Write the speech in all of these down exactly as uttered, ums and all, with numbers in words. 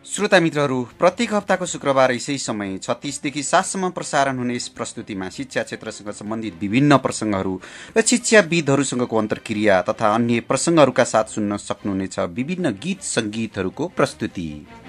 श्रोता मित्रहरू, प्रत्येक हप्ताको शुक्रबार यसै समय छत्तीसदेखि सातसम्म प्रसारण हुने यस प्रस्तुतिमा शिक्षा क्षेत्रसँग सम्बन्धित विभिन्न प्रसङ्गहरू र शिक्षाविदहरूसँगको अन्तर्क्रिया तथा अन्य प्रसङ्गहरूका साथ सुन्न सक्नुहुनेछ विभिन्न गीत सङ्गीतहरूको प्रस्तुति।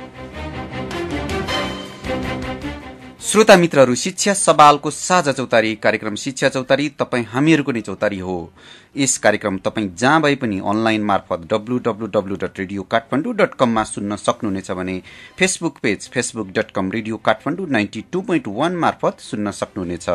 श्रोता मित्रहरू, शिक्षा सवालको साझा चौतारी कार्यक्रम शिक्षा चौतारी तपाईँ हामीहरूको नै चौतारी हो। यस कार्यक्रम तपाईँ जहाँ भए पनि अनलाइन मार्फत W W W dot radio Kathmandu dot कममा सुन्न सक्नुहुनेछ भने Facebook page Facebook dot com radio Kathmandu ninety two point one मार्फत सुन्न सक्नुहुनेछ।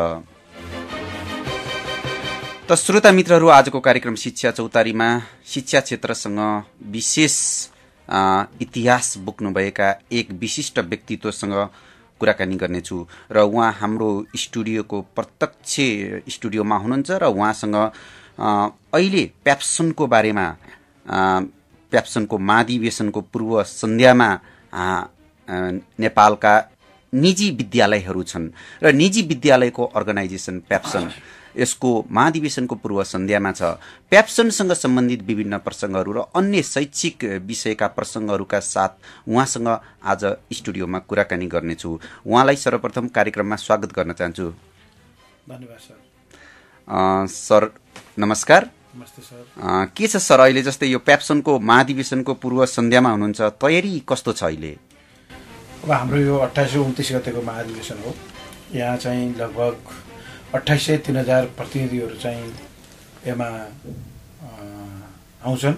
त श्रोता मित्रहरू, आजको कार्यक्रम शिक्षा चौतारीमा शिक्षा क्षेत्रसँग विशेष इतिहास बोक्नुभएका एक विशिष्ट व्यक्तित्वसँग कुराकानी गर्नेछु र उहाँ हाम्रो स्टुडियोको प्रत्यक्ष स्टुडियोमा हुनुहुन्छ र उहाँसँग अहिले प्याप्सनको बारेमा, प्याप्सनको महाधिवेशनको पूर्व सन्ध्यामा नेपालका निजी विद्यालयहरू छन् र निजी विद्यालयको अर्गनाइजेसन प्याप्सन यसको महाधिवेशनको पूर्व सन्ध्यामा छ। प्याप्सनसँग सम्बन्धित विभिन्न प्रसङ्गहरू र अन्य शैक्षिक विषयका प्रसङ्गहरूका साथ उहाँसँग आज स्टुडियोमा कुराकानी गर्नेछु। उहाँलाई सर्वप्रथम कार्यक्रममा स्वागत गर्न चाहन्छु। धन्यवाद सर। सर नमस्कार। नमस्ते सर। के छ सर, अहिले जस्तै यो प्याप्सनको महाधिवेशनको पूर्व सन्ध्यामा हुनुहुन्छ, तयारी कस्तो छ अहिले? अब हाम्रो यो अठाइस सय उन्तिस गतेको महाधिवेशन हो। यहाँ चाहिँ लगभग अठाइस सय तीन हजार प्रतिनिधिहरू चाहिँ यसमा आउँछन्।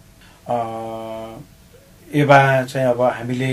यसमा चाहिँ अब हामीले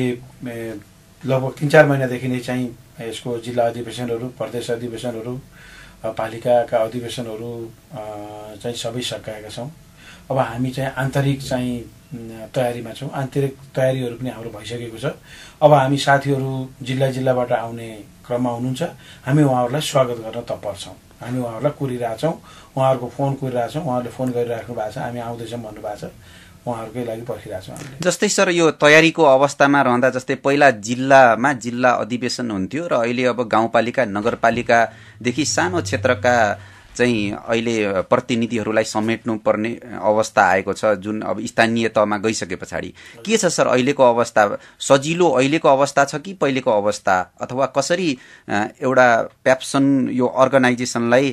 लगभग तिन चार महिनादेखि नै चाहिँ यसको जिल्ला अधिवेशनहरू, प्रदेश अधिवेशनहरू, पालिकाका अधिवेशनहरू चाहिँ सबै सकाएका छौँ। अब हामी चाहिँ आन्तरिक चाहिँ तयारीमा छौँ। आन्तरिक तयारीहरू पनि हाम्रो भइसकेको छ। अब हामी साथीहरू जिल्ला जिल्लाबाट आउने क्रममा हुनुहुन्छ। हामी उहाँहरूलाई स्वागत गर्न तत्पर छौँ। हामी उहाँहरूलाई कुरिरहेछौँ, उहाँहरूको फोन कुरिरहेछौँ, उहाँहरूले फोन गरिराख्नु भएको छ, हामी आउँदैछौँ भन्नुभएको छ, उहाँहरूकै लागि पर्खिरहेछौँ हामीले। जस्तै सर, यो तयारीको अवस्थामा रहँदा जस्तै पहिला जिल्लामा जिल्ला अधिवेशन हुन्थ्यो र अहिले अब गाउँपालिका नगरपालिकादेखि सानो क्षेत्रका चाहिँ अहिले प्रतिनिधिहरूलाई समेट्नु पर्ने अवस्था आएको छ, जुन अब स्थानीय तहमा गइसके पछाडि। के छ सर अहिलेको अवस्था? सजिलो अहिलेको अवस्था छ कि पहिलेको अवस्था, अथवा कसरी एउटा प्याप्सन यो अर्गनाइजेसनलाई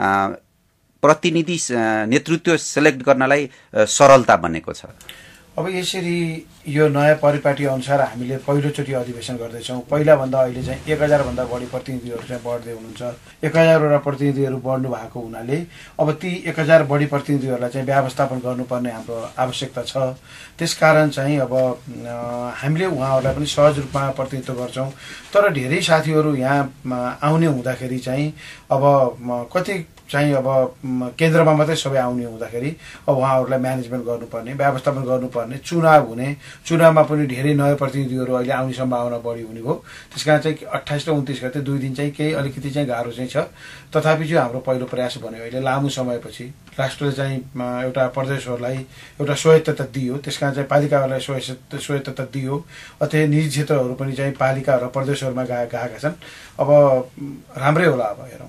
प्रतिनिधि नेतृत्व सेलेक्ट गर्नलाई सरलता बनेको छ? अब यसरी यो नयाँ परिपाटी अनुसार हामीले पहिलोचोटि अधिवेशन गर्दैछौँ। पहिलाभन्दा अहिले चाहिँ एक हजारभन्दा बढी प्रतिनिधिहरू चाहिँ बढ्दै हुनुहुन्छ। एक हजारवटा प्रतिनिधिहरू बढ्नु भएको हुनाले अब ती एक हजार बढी प्रतिनिधिहरूलाई चाहिँ व्यवस्थापन गर्नुपर्ने हाम्रो आवश्यकता छ। त्यसकारण चाहिँ अब हामीले उहाँहरूलाई पनि सहज रूपमा प्रतिनिधित्व गर्छौँ। तर धेरै साथीहरू यहाँ आउने हुँदाखेरि चाहिँ अब कति चाहिँ अब केन्द्रमा मात्रै सबै आउने हुँदाखेरि अब उहाँहरूलाई म्यानेजमेन्ट गर्नुपर्ने, व्यवस्थापन गर्नुपर्ने, चुनाव हुने, चुनावमा पनि धेरै नयाँ प्रतिनिधिहरू अहिले आउने सम्भावना बढी हुने भयो। त्यसकारण चाहिँ अट्ठाइस र उन्तिस गते दुई दिन चाहिँ केही अलिकति चाहिँ गाह्रो चाहिँ छ। तथापि चाहिँ हाम्रो पहिलो प्रयास भन्यो अहिले लामो समयपछि राष्ट्रले चाहिँ एउटा प्रदेशहरूलाई एउटा स्वायत्तता दियो। त्यसकारण चाहिँ पालिकाहरूलाई स्वायत्तता दियो। अथवा निजी क्षेत्रहरू पनि चाहिँ पालिका र प्रदेशहरूमा गए गएका छन्। अब राम्रै होला। अब हेरौँ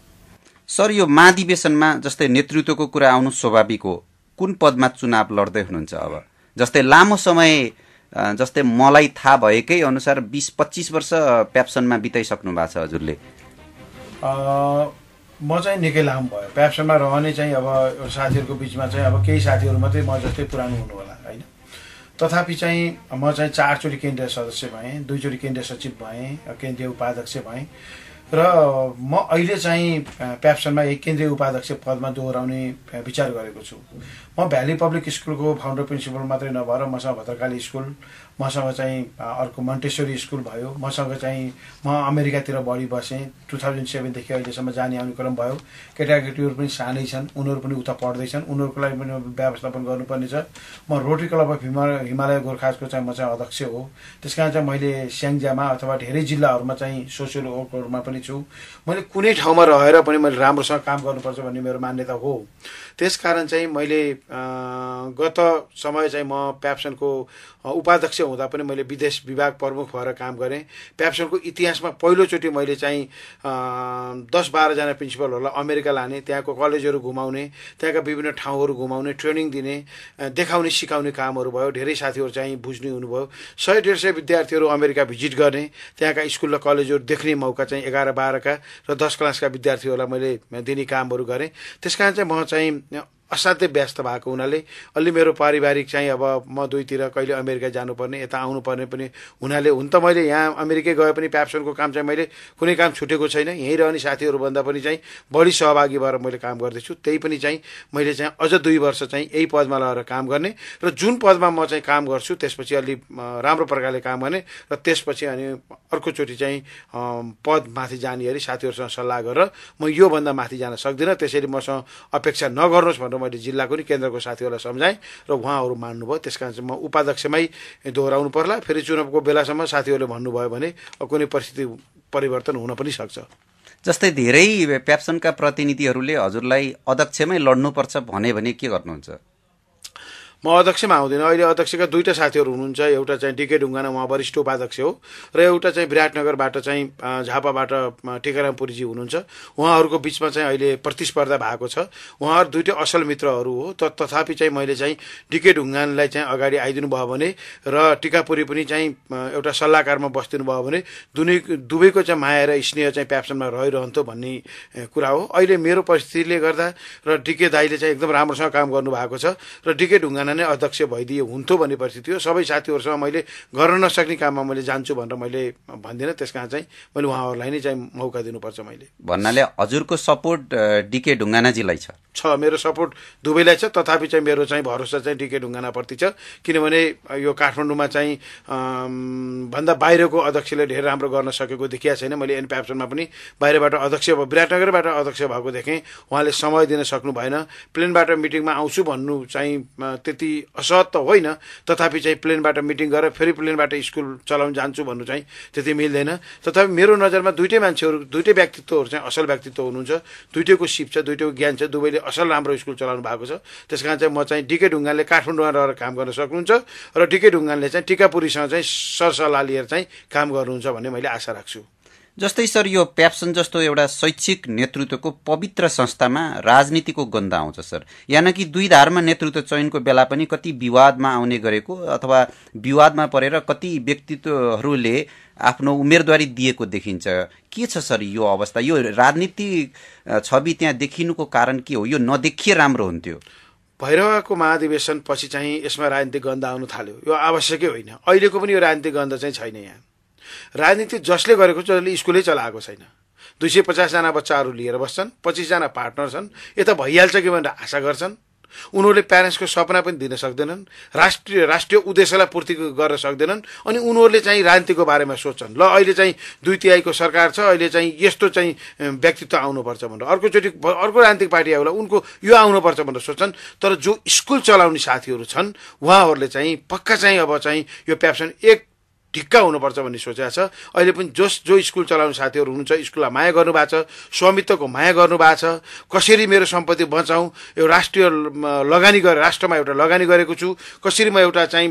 सर, यो महाधिवेशनमा जस्तै नेतृत्वको कुरा आउनु स्वाभाविक हो। कुन पदमा चुनाव लड्दै हुनुहुन्छ? अब जस्तै लामो समय, जस्तै मलाई थाहा भएकै अनुसार बिस पच्चिस वर्ष प्याप्सनमा बिताइसक्नु भएको छ हजुरले। म चाहिँ निकै लामो भयो प्याप्सनमा रहने चाहिँ। अब साथीहरूको बिचमा चाहिँ अब केही साथीहरू मात्रै म जस्तै पुरानो हुनु होला होइन। तथापि चाहिँ म चाहिँ चारचोटि केन्द्रीय सदस्य भएँ, दुईचोटि केन्द्रीय सचिव भएँ, केन्द्रीय उपाध्यक्ष भएँ र म अहिले चाहिँ प्याप्सनमा एक केन्द्रीय उपाध्यक्ष पदमा दोहोऱ्याउने विचार गरेको छु। म भ्याली पब्लिक स्कुलको फाउन्डर प्रिन्सिपल मात्रै नभएर मसँग भद्रकाली स्कुल, मसँग चाहिँ अर्को मन्टेश्वरी स्कुल भयो, मसँग चाहिँ म अमेरिकातिर बढी बसेँ। टु थाउजन्ड सेभेनदेखि अहिलेसम्म जाने आउने क्रम भयो। केटाकेटीहरू पनि सानै छन्, उनीहरू पनि उता पढ्दैछन्, उनीहरूको लागि पनि व्यवस्थापन गर्नुपर्ने छ। म Rotary Club of Himalaya Himalaya गोर्खाजको चाहिँ म चाहिँ अध्यक्ष हो। त्यस कारण चाहिँ मैले स्याङ्जामा अथवा धेरै जिल्लाहरूमा चाहिँ सोसियल वर्कहरूमा पनि छु। मैले कुनै ठाउँमा रहेर पनि मैले राम्रोसँग काम गर्नुपर्छ भन्ने मेरो मान्यता हो। त्यसकारण चाहिँ मैले गत समय चाहिँ म प्याप्सनको उपाध्यक्ष हुँदा पनि मैले विदेश विभाग प्रमुख भएर काम गरेँ। प्याप्सनको इतिहासमा पहिलोचोटि मैले चाहिँ दस बाह्रजना प्रिन्सिपलहरूलाई अमेरिका लाने, त्यहाँको कलेजहरू घुमाउने, त्यहाँका विभिन्न ठाउँहरू घुमाउने, ट्रेनिङ दिने, देखाउने सिकाउने कामहरू भयो। धेरै साथीहरू चाहिँ बुझ्ने हुनुभयो। सय डेढ सय विद्यार्थीहरू अमेरिका भिजिट गर्ने, त्यहाँका स्कुल र कलेजहरू देख्ने मौका चाहिँ एघार बाह्रका र दस क्लासका विद्यार्थीहरूलाई मैले दिने कामहरू गरेँ। त्यस कारण चाहिँ म चाहिँ असाध्यै व्यस्त भएको हुनाले अलि मेरो पारिवारिक चाहिँ अब म दुईतिर कहिले अमेरिका जानुपर्ने, यता आउनुपर्ने पनि हुनाले, हुन त मैले यहाँ अमेरिकै गए पनि प्याप्सनको काम चाहिँ मैले कुनै काम छुटेको छैन। यहीँ रहने साथीहरूभन्दा पनि चाहिँ बढी सहभागी भएर मैले काम गर्दैछु। त्यही पनि चाहिँ मैले चाहिँ अझ दुई वर्ष चाहिँ यही पदमा लगाएर काम गर्ने र जुन पदमा म चाहिँ काम गर्छु त्यसपछि अलि राम्रो प्रकारले काम गर्ने र त्यसपछि अनि अर्कोचोटि चाहिँ पद माथि जाने गरी साथीहरूसँग सल्लाह गरेर म योभन्दा माथि जान सक्दिनँ, त्यसैले मसँग अपेक्षा नगर्नुहोस् भनेर मैले जिल्लाको नि केन्द्रको साथीहरूलाई सम्झाएँ र उहाँहरू मान्नुभयो। त्यस कारण चाहिँ म उपाध्यक्षमै दोहोऱ्याउनु पर्ला। फेरि चुनावको बेलासम्म साथीहरूले भन्नुभयो भने कुनै परिस्थिति परिवर्तन हुन पनि सक्छ। जस्तै धेरै प्याप्सनका प्रतिनिधिहरूले हजुरलाई अध्यक्षमै लड्नुपर्छ भने भने के गर्नुहुन्छ? म अध्यक्षमा आउँदिनँ। अहिले अध्यक्षका दुईटा साथीहरू हुनुहुन्छ। एउटा चाहिँ डिके ढुङ्गाना, उहाँ वरिष्ठ उपाध्यक्ष हो, र एउटा चाहिँ विराटनगरबाट चाहिँ झापाबाट टिकाराम पुरीजी हुनुहुन्छ। उहाँहरूको बिचमा चाहिँ अहिले प्रतिस्पर्धा भएको छ। उहाँहरू दुईटै असल मित्रहरू हो। त तथापि चाहिँ मैले चाहिँ डिके ढुङ्गानलाई चाहिँ अगाडि आइदिनु भयो भने र टिकापुरी पनि चाहिँ एउटा सल्लाहकारमा बसिदिनु भयो भने दुनै दुवैको चाहिँ माया र स्नेह चाहिँ प्याप्सनमा रहिरहन्थ्यो भन्ने कुरा हो। अहिले मेरो परिस्थितिले गर्दा र डिके दाईले चाहिँ एकदम राम्रोसँग काम गर्नुभएको छ र डिके ढुङ्गाना नै अध्यक्ष भइदिए हुन्थ्यो भन्ने परिस्थिति हो। सबै साथीहरूसँग मैले गर्न नसक्ने काममा मैले जान्छु भनेर मैले भन्दिनँ। त्यस कारण चाहिँ मैले उहाँहरूलाई नै चाहिँ मौका दिनुपर्छ। मैले भन्नाले हजुरको सपोर्ट डिके ढुङ्गानाजीलाई छ? छ, मेरो सपोर्ट दुवैलाई छ। तथापि चाहिँ मेरो चाहिँ भरोसा चाहिँ डिके ढुङ्गानाप्रति छ, किनभने यो काठमाडौँमा चाहिँ भन्दा बाहिरको अध्यक्षले धेरै राम्रो गर्न सकेको देखिया छैन। मैले एन प्याप्सनमा पनि बाहिरबाट अध्यक्ष विराटनगरबाट अध्यक्ष भएको देखेँ। उहाँले समय दिन सक्नु भएन। प्लेनबाट मिटिङमा आउँछु भन्नु चाहिँ त्यति असहज त होइन, तथापि चाहिँ प्लेनबाट मिटिङ गरेर फेरि प्लेनबाट स्कुल चलाउन जान्छु भन्नु चाहिँ त्यति मिल्दैन। तथापि मेरो नजरमा दुईटै मान्छेहरू, दुईटै व्यक्तित्वहरू चाहिँ असल व्यक्तित्व हुनुहुन्छ। दुईटैको सिप छ, दुईटैको ज्ञान छ, दुवैले असल राम्रो स्कुल चलाउनु भएको छ। त्यस कारण चाहिँ म चाहिँ डिके ढुङ्गानले काठमाडौँमा रहेर काम गर्न सक्नुहुन्छ र डिके ढुङ्गानले चाहिँ टिकापुरीसँग चाहिँ सरसल्लाह लिएर चाहिँ काम गर्नुहुन्छ भन्ने मैले आशा राख्छु। जस्तै सर, यो प्याप्सन जस्तो एउटा शैक्षिक नेतृत्वको पवित्र संस्थामा राजनीतिको गन्ध आउँछ सर। यानि कि दुई धारमा नेतृत्व चयनको बेला पनि कति विवादमा आउने गरेको अथवा विवादमा परेर कति व्यक्तित्वहरूले आफ्नो उम्मेदवारी दिएको देखिन्छ। के छ सर यो अवस्था? यो राजनीतिक छवि त्यहाँ देखिनुको कारण के हो? यो नदेखिए राम्रो हुन्थ्यो। भैरवाको महाधिवेशन पछि चाहिँ यसमा राजनीतिक गन्ध आउन थाल्यो। यो आवश्यकै होइन। अहिलेको पनि यो राजनीतिक गन्ध चाहिँ छैन। यहाँ राजनीति जसले गरेको छ जसले स्कुलै चलाएको छैन। दुई सय पचासजना बच्चाहरू लिएर बस्छन्, पच्चिसजना पार्टनर छन्, यता भइहाल्छ कि भनेर आशा गर्छन्। उनीहरूले प्यारेन्ट्सको सपना पनि दिन सक्दैनन्, राष्ट्रिय राष्ट्रिय उद्देश्यलाई पूर्ति गर्न सक्दैनन्, अनि उनीहरूले चाहिँ राजनीतिको बारेमा सोच्छन्। ल अहिले चाहिँ दुई तिहाईको सरकार छ, अहिले चाहिँ यस्तो चाहिँ व्यक्तित्व आउनुपर्छ भनेर अर्कोचोटि अर्को राजनीतिक पार्टी आउला उनको यो आउनुपर्छ भनेर सोच्छन्। तर जो स्कुल चलाउने साथीहरू छन् उहाँहरूले चाहिँ पक्का चाहिँ अब चाहिँ यो प्याप्सन एक ढिक्का हुनुपर्छ भन्ने सोचेको छ। अहिले पनि जस जो स्कुल चलाउने साथीहरू हुनुहुन्छ, स्कुललाई माया गर्नुभएको छ, स्वामित्वको माया गर्नुभएको छ, कसरी मेरो सम्पत्ति बचाउँ, यो राष्ट्रिय लगानी गरेर राष्ट्रमा एउटा लगानी गरेको छु, कसरी म एउटा चाहिँ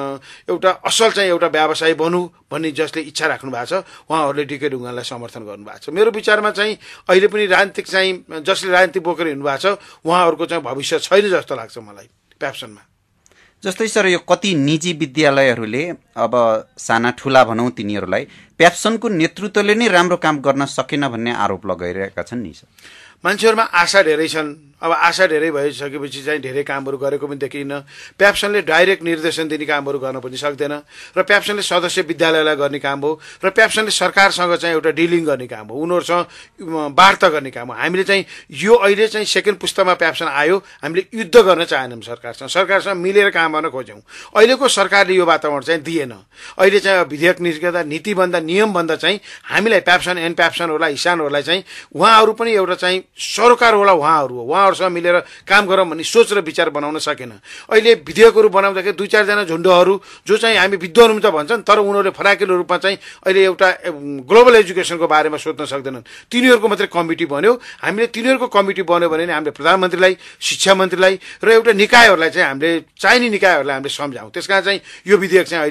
एउटा असल चाहिँ एउटा व्यवसाय बनूँ भन्ने जसले इच्छा राख्नु भएको छ उहाँहरूले डिके ढुङ्गानलाई समर्थन गर्नुभएको छ। मेरो विचारमा चाहिँ अहिले पनि राजनीतिक चाहिँ जसले राजनीति बोकेर हिँड्नुभएको छ उहाँहरूको चाहिँ भविष्य छैन जस्तो लाग्छ मलाई प्याप्सनमा। जस्तै सर, यो कति निजी विद्यालयहरूले अब साना ठुला भनौँ तिनीहरूलाई प्याप्सनको नेतृत्वले नै राम्रो काम गर्न सकेन भन्ने आरोप लगाइरहेका छन् नि सर। मान्छेहरूमा आशा धेरै छन्। अब आशा धेरै भइसकेपछि चाहिँ धेरै कामहरू गरेको पनि देखिन्न। प्याप्सनले डाइरेक्ट निर्देशन दिने कामहरू गर्न पनि सक्दैन र प्याप्सनले सदस्य विद्यालयलाई गर्ने काम हो र प्याप्सनले सरकारसँग चाहिँ एउटा डिलिङ गर्ने काम हो, उनीहरूसँग वार्ता गर्ने काम हो। हामीले चाहिँ यो अहिले चाहिँ सेकेन्ड पुस्तामा प्याप्सन आयो, हामीले युद्ध गर्न चाहेनौँ सरकारसँग, सरकारसँग मिलेर काम गर्न खोज्यौँ। अहिलेको सरकारले यो वातावरण चाहिँ दिएन। अहिले चाहिँ विधेयक निस्किँदा नीतिभन्दा नियमभन्दा चाहिँ हामीलाई प्याप्सन एन प्याप्सनहरूलाई इसानहरूलाई चाहिँ उहाँहरू पनि एउटा चाहिँ सरकारवाला उहाँहरू हो, उहाँहरूसँग मिलेर काम गरौँ भन्ने सोच र विचार बनाउन सकेन। अहिले विधेयकहरू बनाउँदाखेरि दुई चारजना झुन्डहरू जो चाहिँ हामी विद्वान हुन्छ भन्छन्, तर उनीहरूले फराकिलो रूपमा चाहिँ अहिले एउटा ग्लोबल एजुकेसनको बारेमा सोच्न सक्दैनन्। तिनीहरूको मात्रै कमिटी बन्यो। हामीले तिनीहरूको कमिटी बन्यो भने हामीले प्रधानमन्त्रीलाई, शिक्षा मन्त्रीलाई र एउटा निकायहरूलाई चाहिँ हामीले चाहिने निकायहरूलाई हामीले सम्झाउँ। त्यस कारण चाहिँ यो विधेयक चाहिँ अहिले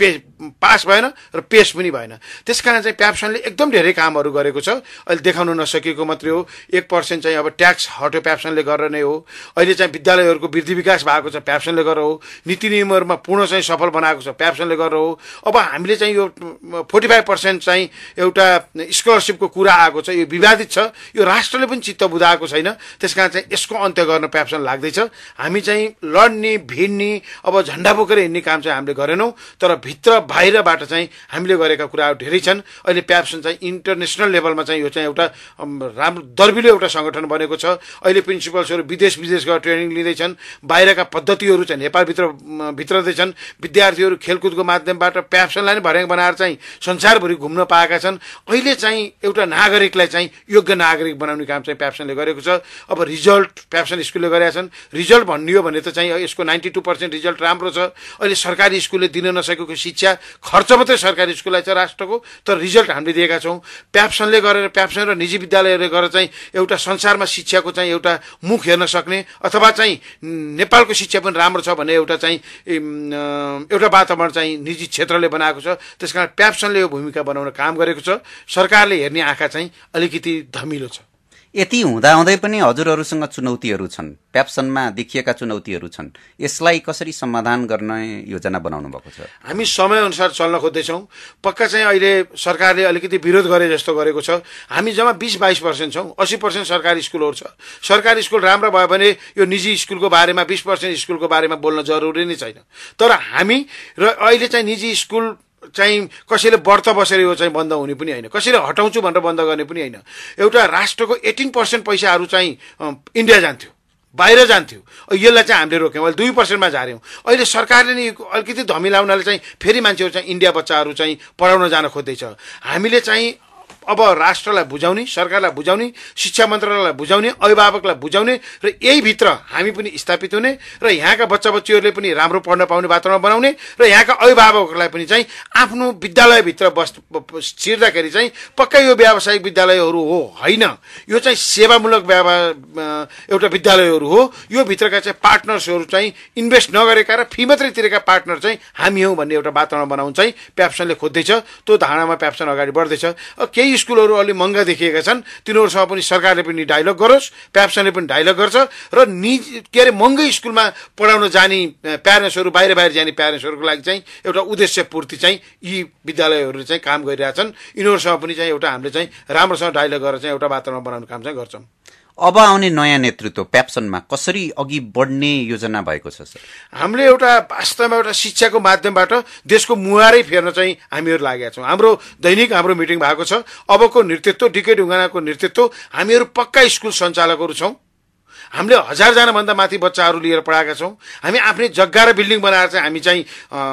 पे पास भएन र पेस पनि भएन। त्यसकारण चाहिँ प्याप्सनले एकदम धेरै कामहरू गरेको छ। अहिले देखाउन नसकेको मात्रै हो, एक पर्सेन्ट चाहिँ अब ट्याक्स हट्यो प्याप्सनले गरेर नै हो। अहिले चाहिँ विद्यालयहरूको वृद्धि विकास भएको छ प्याप्सनले गरेर हो। नीति नियमहरूमा पूर्ण चाहिँ सफल बनाएको छ प्याप्सनले गरेर हो। अब हामीले चाहिँ यो फोर्टी फाइभ पर्सेन्ट चाहिँ एउटा स्कलरसिपको कुरा आएको छ, यो विवादित छ, यो राष्ट्रले पनि चित्त बुझाएको छैन। त्यसकारण चाहिँ यसको अन्त्य गर्न प्याप्सन लाग्दैछ। हामी चाहिँ लड्ने भिड्ने अब झन्डा बोकेर हिँड्ने काम चाहिँ हामीले गरेनौँ, तर भित्र बाहिरबाट चाहिँ हामीले गरेका कुराहरू धेरै छन्। अहिले प्याप्सन चाहिँ इन्टरनेसनल लेभलमा चाहिँ यो चाहिँ एउटा राम्रो दर्बिलो एउटा सङ्गठन बनेको छ। अहिले प्रिन्सिपल्सहरू विदेश विदेश गएर ट्रेनिङ लिँदैछन्, बाहिरका पद्धतिहरू चाहिँ नेपालभित्र भित्रदैछन्। विद्यार्थीहरू खेलकुदको माध्यमबाट प्याप्सनलाई नै भर्याङ बनाएर चाहिँ संसारभरि घुम्न पाएका छन्। अहिले चाहिँ एउटा नागरिकलाई चाहिँ योग्य नागरिक बनाउने काम चाहिँ प्याप्सनले गरेको छ। अब रिजल्ट प्याप्सन स्कुलले गरेका छन्। रिजल्ट भनियो भने त चाहिँ यसको नाइन्टी टू पर्सेन्ट रिजल्ट राम्रो छ। अहिले सरकारी स्कुलले दिन नसकेको शिक्षा खर्च मात्रै सरकारी स्कुललाई छ राष्ट्रको, तर रिजल्ट हामीले दिएका छौँ। प्याप्सनले गरेर प्याप्सन र निजी विद्यालयहरूले गरेर चाहिँ एउटा संसारमा शिक्षाको चाहिँ एउटा मुख हेर्न सक्ने अथवा चाहिँ नेपालको शिक्षा पनि राम्रो छ भन्ने एउटा चाहिँ एउटा वातावरण चाहिँ निजी क्षेत्रले बनाएको छ। त्यसकारण प्याप्सनले यो भूमिका बनाउन काम गरेको छ। सरकारले हेर्ने आँखा चाहिँ अलिकति धमिलो छ। यति हुँदाहुँदै पनि हजुरहरूसँग चुनौतीहरू छन्, प्याप्सनमा देखिएका चुनौतीहरू छन्। यसलाई कसरी समाधान गर्ने योजना बनाउनु भएको छ? हामी समयअनुसार चल्न खोज्दैछौँ। पक्का चाहिँ अहिले सरकारले अलिकति विरोध गरे जस्तो गरेको छ। हामी जम्मा बिस बाइस पर्सेन्ट छौँ, अस्सी पर्सेन्ट सरकारी स्कुलहरू छ। सरकारी स्कुल राम्रो भयो भने यो निजी स्कुलको बारेमा बिस पर्सेन्ट स्कुलको बारेमा बोल्न जरुरी नै छैन। तर हामी र अहिले चाहिँ निजी स्कुल चाहिँ कसैले व्रत बसेर यो चाहिँ बन्द हुने पनि होइन, कसैले हटाउँछु भनेर बन्द गर्ने पनि होइन। एउटा राष्ट्रको एटिन पर्सेन्ट पैसाहरू चाहिँ इन्डिया जान्थ्यो, बाहिर जान्थ्यो। यसलाई चाहिँ हामीले रोक्यौँ, अहिले दुई पर्सेन्टमा झार्यौँ। अहिले सरकारले नि अलिकति धमिलाउनाले चाहिँ फेरि मान्छेहरू चाहिँ इन्डिया बच्चाहरू चाहिँ पढाउन जान खोज्दैछ। हामीले चाहिँ अब राष्ट्रलाई बुझाउने, सरकारलाई बुझाउने, शिक्षा मन्त्रालयलाई बुझाउने, अभिभावकलाई बुझाउने र यही भित्र हामी पनि स्थापित हुने र यहाँका बच्चा बच्चीहरूले पनि राम्रो पढ्न पाउने वातावरण बनाउने र यहाँका अभिभावकहरूलाई पनि चाहिँ आफ्नो विद्यालयभित्र बस छिर्दाखेरि चाहिँ पक्कै यो व्यावसायिक विद्यालयहरू हो होइन, यो चाहिँ सेवामूलक एउटा विद्यालयहरू हो। यो भित्रका चाहिँ पार्टनर्सहरू चाहिँ इन्भेस्ट नगरेका र फी मात्रै तिरेका पार्टनर चाहिँ हामी हौँ भन्ने एउटा वातावरण बनाउन चाहिँ प्याप्सनले खोज्दैछ। त्यो धारणामा प्याप्सन अगाडि बढ्दैछ। केही स्कुलहरू अलि महँगा देखिएका छन्, तिनीहरूसँग पनि सरकारले पनि डायलग गरोस्, प्याप्सनले पनि डायलग गर्छ र निज के अरे महँगै स्कुलमा पढाउन जाने प्यारेन्ट्सहरू, बाहिर बाहिर जाने प्यारेन्ट्सहरूको लागि चाहिँ एउटा उद्देश्य पूर्ति चाहिँ यी विद्यालयहरूले चाहिँ काम गरिरहेछन्। यिनीहरूसँग पनि चाहिँ एउटा हामीले चाहिँ राम्रोसँग डायलग गरेर चाहिँ एउटा वातावरण बनाउने काम चाहिँ गर्छौँ। अब आउने नयाँ नेतृत्व प्याप्सनमा कसरी अघि बढ्ने योजना भएको छ सर? हामीले एउटा वास्तवमा एउटा शिक्षाको माध्यमबाट देशको मुहारै फेर्न चाहिँ हामीहरू लागेका छौँ। हाम्रो दैनिक हाम्रो मिटिङ भएको छ। अबको नेतृत्व डिके ढुङ्गानाको नेतृत्व हामीहरू पक्का स्कुल सञ्चालकहरू छौँ। हामीले हजारजना भन्दा माथि बच्चाहरू लिएर पढाएका छौँ। हामी आफ्नै जग्गा र बिल्डिङ बनाएर चाहिँ हामी चाहिँ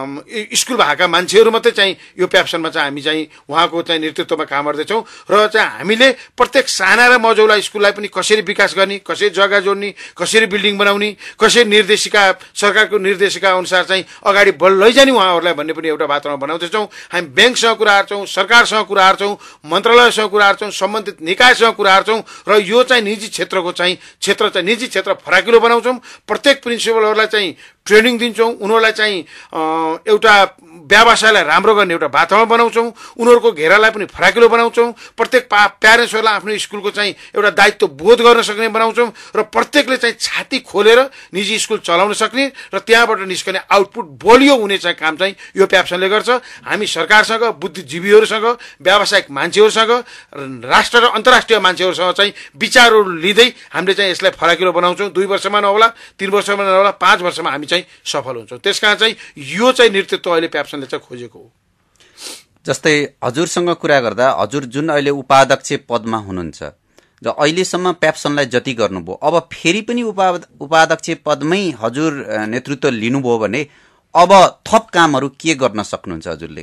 स्कुल भएका मान्छेहरू मात्रै चाहिँ यो प्याप्सनमा चाहिँ हामी चाहिँ उहाँको चाहिँ नेतृत्वमा काम गर्दैछौँ र चाहिँ हामीले प्रत्येक साना र मझौला स्कुललाई पनि कसरी विकास गर्ने, कसरी जग्गा जोड्ने, कसरी बिल्डिङ बनाउने, कसरी निर्देशिका सरकारको निर्देशिका अनुसार चाहिँ अगाडि बढ लैजाने उहाँहरूलाई भन्ने पनि एउटा वातावरण बनाउँदैछौँ। हामी ब्याङ्कसँग कुरा गर्छौँ, सरकारसँग कुरा गर्छौँ, मन्त्रालयसँग कुरा गर्छौँ, सम्बन्धित निकायसँग कुरा गर्छौँ र यो चाहिँ निजी क्षेत्रको चाहिँ क्षेत्र चाहिँ निजी क्षेत्र फराकिलो बनाउँछौँ। प्रत्येक प्रिन्सिपलहरूलाई चाहिँ ट्रेनिङ दिन्छौँ, उनीहरूलाई चाहिँ एउटा व्यवसायलाई राम्रो गर्ने एउटा वातावरण बनाउँछौँ, उनीहरूको घेरालाई पनि फराकिलो बनाउँछौँ। प्रत्येक पा प्यारेन्ट्सहरूलाई आफ्नो स्कुलको चाहिँ एउटा दायित्व बोध गर्न सक्ने बनाउँछौँ र प्रत्येकले चाहिँ छाती खोलेर निजी स्कुल चलाउन सक्ने र त्यहाँबाट निस्कने आउटपुट बलियो हुने चाहिँ काम चाहिँ यो प्याप्सनले गर्छ। हामी सरकारसँग, बुद्धिजीवीहरूसँग, व्यावसायिक मान्छेहरूसँग, राष्ट्र र अन्तर्राष्ट्रिय मान्छेहरूसँग चाहिँ विचारहरू लिँदै हामीले चाहिँ यसलाई फराकिलो बनाउँछौँ। दुई वर्षमा नहोला, तीन वर्षमा नहोला, पाँच वर्षमा हामी चाहिँ सफल हुन्छौँ। त्यसकारण चाहिँ यो चाहिँ नेतृत्व अहिले प्याप्सनले चाहिँ खोजेको हो। जस्तै हजुरसँग कुरा गर्दा हजुर जुन अहिले उपाध्यक्ष पदमा हुनुहुन्छ र अहिलेसम्म प्याप्सनलाई जति गर्नुभयो, अब फेरि पनि उपा उपाध्यक्ष पदमै हजुर नेतृत्व लिनुभयो भने अब थप कामहरू के गर्न सक्नुहुन्छ हजुरले?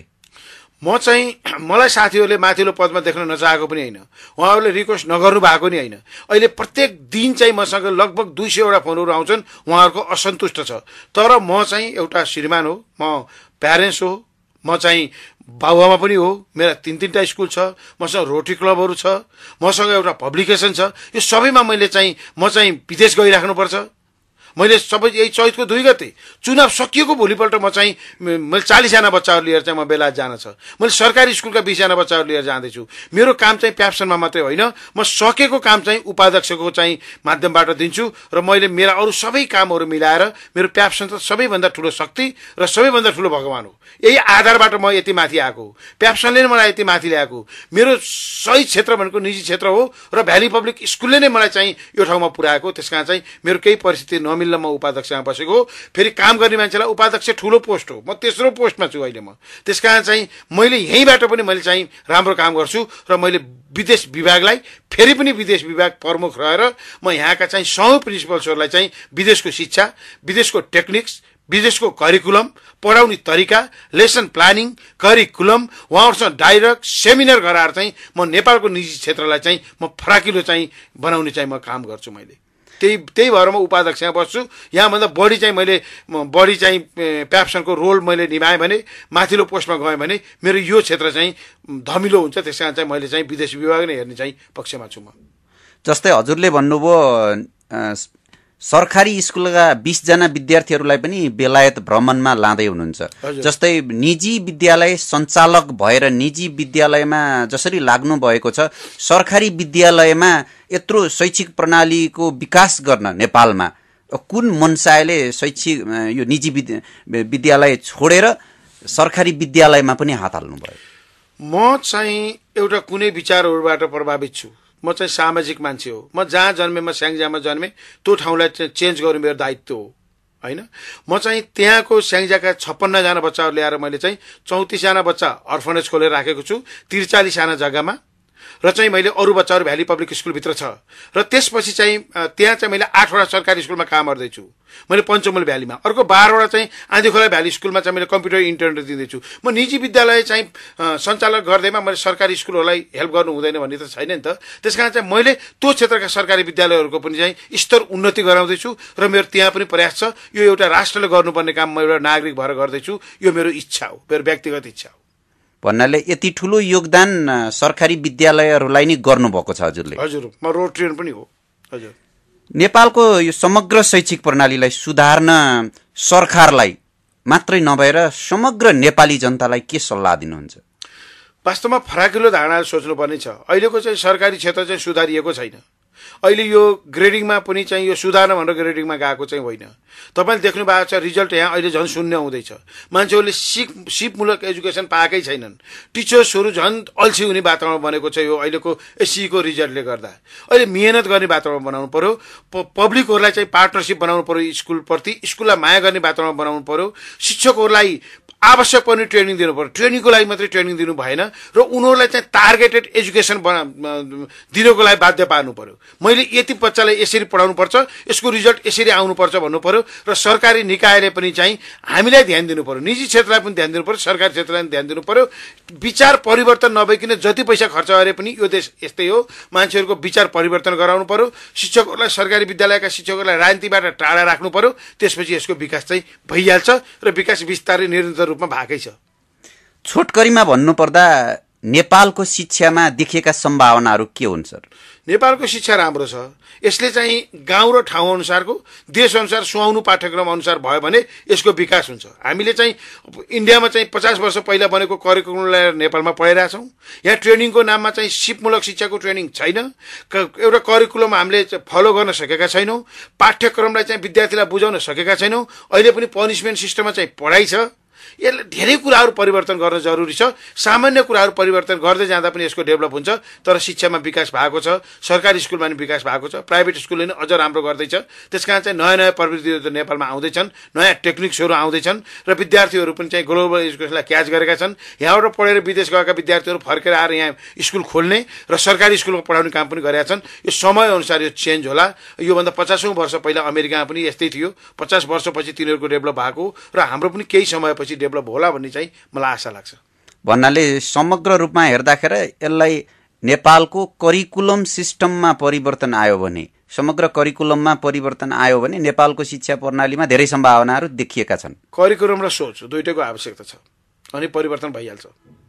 म चाहिँ मलाई साथीहरूले माथिल्लो पदमा देख्न नचाहेको पनि होइन, उहाँहरूले रिक्वेस्ट नगर्नु भएको नि होइन। अहिले प्रत्येक दिन चाहिँ मसँग लगभग दुई सयवटा फोनहरू आउँछन्, उहाँहरूको असन्तुष्ट छ। तर म चाहिँ एउटा श्रीमान हो, म प्यारेन्ट्स हो, म चाहिँ बाबुआमा पनि हो, मेरा तिन तिनवटा स्कुल छ, मसँग रोटरी क्लबहरू छ, मसँग एउटा पब्लिकेसन छ। यो सबैमा मैले चाहिँ म चाहिँ विदेश गइराख्नुपर्छ, मैले सबै यही चैतको दुई गते चुनाव सकिएको भोलिपल्ट म चाहिँ मैले चालिसजना बच्चाहरू लिएर चाहिँ म बेलायत जान छ। मैले सरकारी स्कुलका बिसजना बच्चाहरू लिएर जाँदैछु। मेरो काम चाहिँ प्याप्सनमा मात्रै होइन, म सकेको काम चाहिँ उपाध्यक्षको चाहिँ माध्यमबाट दिन्छु र मैले मेरा अरू सबै कामहरू मिलाएर मेरो प्याप्सन त सबैभन्दा ठुलो शक्ति र सबैभन्दा ठुलो भगवान हो। यही आधारबाट म यति माथि आएको हो। प्याप्सनले नै मलाई यति माथि ल्याएको। मेरो सही क्षेत्र भनेको निजी क्षेत्र हो र भ्याली पब्लिक स्कुलले नै मलाई चाहिँ यो ठाउँमा पुर्याएको। त्यसकारण चाहिँ मेरो केही परिस्थिति नमिल्न म उपाध्यक्षमा बसेको हो। फेरि काम गर्ने मान्छेलाई उपाध्यक्ष ठुलो पोस्ट हो, म तेस्रो पोस्टमा छु अहिले म। त्यसकारण चाहिँ मैले यहीँबाट पनि मैले चाहिँ राम्रो काम गर्छु र मैले विदेश विभागलाई फेरि पनि विदेश विभाग प्रमुख रहेर म यहाँका चाहिँ सबै प्रिन्सिपल्सहरूलाई चाहिँ विदेशको शिक्षा, विदेशको टेक्निक्स, विदेशको करिकुलम, पढाउने तरिका, लेसन प्लानिङ, करिकुलम उहाँहरूसँग डाइरेक्ट सेमिनार गराएर चाहिँ म नेपालको निजी क्षेत्रलाई चाहिँ म फराकिलो चाहिँ बनाउने चाहिँ म काम गर्छु। मैले त्यही त्यही भएर म उपाध्यक्षमा बस्छु। यहाँभन्दा बढी चाहिँ मैले बढी चाहिँ प्याप्सनको रोल मैले निभाएँ भने, माथिल्लो पोस्टमा गएँ भने मेरो यो क्षेत्र चाहिँ धमिलो हुन्छ। त्यस कारण चाहिँ मैले चाहिँ विदेश विभाग नै हेर्ने चाहिँ पक्षमा छु म। जस्तै हजुरले भन्नुभयो सरकारी स्कुलका बीसजना विद्यार्थीहरूलाई पनि बेलायत भ्रमणमा लाँदै हुनुहुन्छ। जस्तै निजी विद्यालय सञ्चालक भएर निजी विद्यालयमा जसरी लाग्नु भएको छ, सरकारी विद्यालयमा यत्रो शैक्षिक प्रणालीको विकास गर्न नेपालमा कुन मनसायले शैक्षिक यो निजी विद्यालय छोडेर सरकारी विद्यालयमा पनि हात हाल्नुभयो? म चाहिँ एउटा कुनै विचारहरूबाट प्रभावित छु। म चाहिँ सामाजिक मान्छे हो। म जहाँ जन्मे, म स्याङ्जामा जन्मे, त्यो ठाउँलाई चेन्ज गर्नु मेरो दायित्व हो होइन। म चाहिँ त्यहाँको स्याङ्जाका छप्पन्नजना बच्चाहरू ल्याएर मैले चाहिँ चौतिसजना बच्चा अर्फनेज खोलेर राखेको छु त्रिचालिसजना जग्गामा र चाहिँ मैले अरू बच्चाहरू भ्याली पब्लिक स्कुलभित्र छ र त्यसपछि चाहिँ त्यहाँ चाहिँ मैले आठवटा सरकारी स्कुलमा काम गर्दैछु मैले पञ्चमुल भ्यालीमा। अर्को बाह्रवटा चाहिँ आँधीखोला भ्याली स्कुलमा चाहिँ मैले कम्प्युटर इन्टरनेट दिँदैछु। म निजी विद्यालय चाहिँ सञ्चालन गर्दैमा मैले सरकारी स्कुलहरूलाई हेल्प गर्नु हुँदैन भन्ने त छैन नि त। त्यसकारण चाहिँ मैले त्यो क्षेत्रका सरकारी विद्यालयहरूको पनि चाहिँ स्तर उन्नति गराउँदैछु र मेरो त्यहाँ पनि प्रयास छ। यो एउटा राष्ट्रले गर्नुपर्ने काम म एउटा नागरिक भएर गर्दैछु। यो मेरो इच्छा हो, मेरो व्यक्तिगत इच्छा हो। भन्नाले यति ठुलो योगदान सरकारी विद्यालयहरूलाई नै गर्नुभएको छ हजुरले? हजुर, म रोटेरियन पनि हो। हजुर, नेपालको यो समग्र शैक्षिक प्रणालीलाई सुधार्न सरकारलाई मात्रै नभएर समग्र नेपाली जनतालाई के सल्लाह दिनुहुन्छ? वास्तवमा फराकिलो धारणा सोच्नुपर्ने छ। अहिलेको चाहिँ सरकारी क्षेत्र चाहिँ सुधारिएको छैन। अहिले यो ग्रेडिङमा पनि चाहिँ यो सुधार्न भनेर ग्रेडिङमा गएको चाहिँ होइन। तपाईँले देख्नु भएको छ रिजल्ट यहाँ अहिले झन् शून्य हुँदैछ। मान्छेहरूले सिप सिपमूलक एजुकेसन पाएकै छैनन्। टिचर्सहरू झन् अल्छी हुने वातावरण बनेको छ यो अहिलेको एससीको रिजल्टले गर्दा। अहिले मिहिनेत गर्ने वातावरण बनाउनु पर्यो। पब्लिकहरूलाई चाहिँ पार्टनरसिप बनाउनु पर्यो। स्कुलप्रति स्कुललाई माया गर्ने वातावरण बनाउनु पर्यो। शिक्षकहरूलाई आवश्यक पर्ने ट्रेनिङ दिनु पर्यो। ट्रेनिङको लागि मात्रै ट्रेनिङ दिनु भएन र उनीहरूलाई चाहिँ टार्गेटेड एजुकेसन बना दिनको लागि बाध्य पार्नु पर्यो। मैले यति बच्चालाई यसरी पढाउनु पर्छ, यसको रिजल्ट यसरी आउनुपर्छ भन्नु पर्यो र सरकारी निकायले पनि चाहिँ हामीलाई ध्यान दिनु पर्यो, निजी क्षेत्रलाई पनि ध्यान दिनु पर्यो, सरकारी क्षेत्रलाई पनि ध्यान दिनु पर्यो। विचार परिवर्तन नभइकन जति पैसा खर्च गरे पनि यो देश यस्तै हो। मान्छेहरूको विचार परिवर्तन गराउनु पर्यो। शिक्षकहरूलाई, सरकारी विद्यालयका शिक्षकहरूलाई राजनीतिबाट टाढा राख्नु पर्यो। त्यसपछि यसको विकास चाहिँ भइहाल्छ र विकास बिस्तारै निरन्तर रूपमा भएकै छ। छोटकरीमा भन्नुपर्दा नेपालको शिक्षामा देखिएका सम्भावनाहरू के हुन् सर? नेपालको शिक्षा राम्रो छ। यसले चाहिँ गाउँ र ठाउँ अनुसारको, देश अनुसार सुहाउनु पाठ्यक्रम अनुसार भयो भने यसको विकास हुन्छ। हामीले चाहिँ इन्डियामा चाहिँ पचास वर्ष पहिला बनेको करिकुलमलाई नेपालमा पढाइरहेछौँ। यहाँ ट्रेनिङको नाममा चाहिँ सिपमूलक शिक्षाको ट्रेनिङ छैन। एउटा करिकुलम हामीले फलो गर्न सकेका छैनौँ। पाठ्यक्रमलाई चाहिँ विद्यार्थीलाई बुझाउन सकेका छैनौँ। अहिले पनि पनिसमेन्ट सिस्टममा चाहिँ पढाइ छ। यसले धेरै कुराहरू परिवर्तन गर्न जरुरी छ। सामान्य कुराहरू परिवर्तन गर्दै जाँदा पनि यसको डेभलप हुन्छ। तर शिक्षामा विकास भएको छ। सरकारी स्कुलमा पनि विकास भएको छ। प्राइभेट स्कुलले पनि अझ राम्रो गर्दैछ। त्यसकारण चाहिँ नयाँ नयाँ प्रविधिहरू नेपालमा आउँदैछन्, नयाँ टेक्निक्सहरू आउँदैछन् र विद्यार्थीहरू पनि चाहिँ ग्लोबल एजुकेसनलाई क्याच गरेका छन्। यहाँबाट पढेर विदेश गएका विद्यार्थीहरू फर्केर आएर यहाँ स्कुल खोल्ने र सरकारी स्कुलमा पढाउने काम पनि गरेका छन्। यो समय अनुसार यो चेन्ज होला। योभन्दा पचासौँ वर्ष पहिला अमेरिकामा पनि यस्तै थियो। पचास वर्षपछि तिनीहरूको डेभलप भएको र हाम्रो पनि केही समयपछि डेभलप होला भन्ने चाहिँ मलाई आशा लाग्छ। भन्नाले समग्र रूपमा हेर्दाखेरि यसलाई नेपालको करिकुलम सिस्टममा परिवर्तन आयो भने, समग्र करिकुलममा परिवर्तन आयो भने नेपालको शिक्षा प्रणालीमा धेरै सम्भावनाहरू देखिएका छन्। करिकुलम र सोच दुईटैको आवश्यकता छ अनि परिवर्तन भइहाल्छ।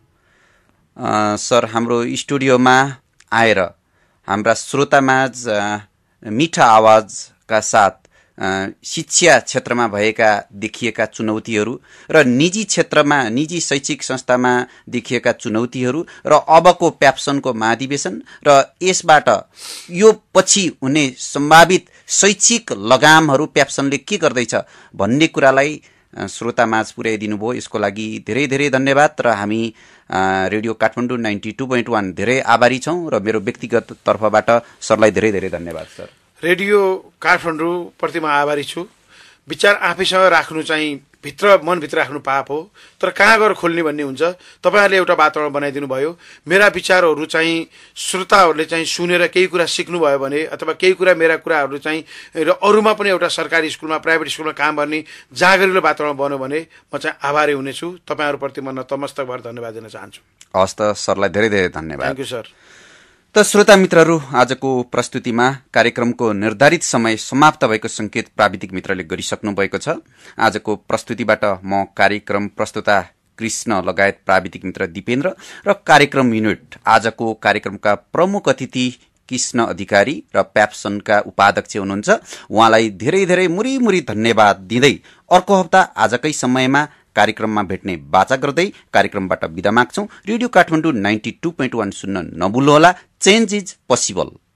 सर, हाम्रो स्टुडियोमा आएर हाम्रा श्रोतामाझ मिठा आवाजका साथ शिक्षा क्षेत्रमा भएका देखिएका चुनौतीहरू र निजी क्षेत्रमा निजी शैक्षिक संस्थामा देखिएका चुनौतीहरू र अबको प्याप्सनको महाधिवेशन र यसबाट यो पछि हुने सम्भावित शैक्षिक लगामहरू प्याप्सनले के गर्दैछ भन्ने कुरालाई श्रोतामाझ पुर्याइदिनु भयो। यसको लागि धेरै धेरै धन्यवाद र हामी radio Kathmandu ninety two point one धेरै आभारी छौँ र मेरो व्यक्तिगत तर्फबाट सरलाई धेरै धेरै धन्यवाद सर। रेडियो काठमाडौँ प्रति म आभारी छु। विचार आफैसँग राख्नु चाहिँ भित्र मनभित्र राख्नु पाप हो, तर कहाँ गएर खोल्ने भन्ने हुन्छ। तपाईँहरूले एउटा वातावरण बनाइदिनु भयो। मेरा विचारहरू चाहिँ श्रोताहरूले चाहिँ सुनेर केही कुरा सिक्नुभयो भने अथवा केही कुरा मेरा कुराहरू चाहिँ र अरूमा पनि एउटा सरकारी स्कुलमा प्राइभेट स्कुलमा काम गर्ने जागरिलो वातावरण बन्यो भने म चाहिँ आभारी हुनेछु। तपाईँहरूप्रति म नतमस्तक भएर धन्यवाद दिन चाहन्छु। हस् त सरलाई धेरै धेरै धन्यवाद। Thank you sir. त श्रोता मित्रहरू, आजको प्रस्तुतिमा कार्यक्रमको निर्धारित समय समाप्त भएको संकेत प्राविधिक मित्रले गरिसक्नु भएको छ। आजको प्रस्तुतिबाट म कार्यक्रम प्रस्तुता कृष्ण लगायत प्राविधिक मित्र दिपेन्द्र र कार्यक्रम युनिट आजको कार्यक्रमका प्रमुख अतिथि कृष्ण अधिकारी र प्याप्सनका उपाध्यक्ष हुनुहुन्छ, उहाँलाई धेरै धेरै मुरी मुरी धन्यवाद दिँदै अर्को हप्ता आजकै समयमा कार्यक्रममा भेट्ने बाचा गर्दै कार्यक्रमबाट बिदा माग्छौं। Radio Kathmandu ninety two point one सुन्न नभुल्नुहोला। Change is possible.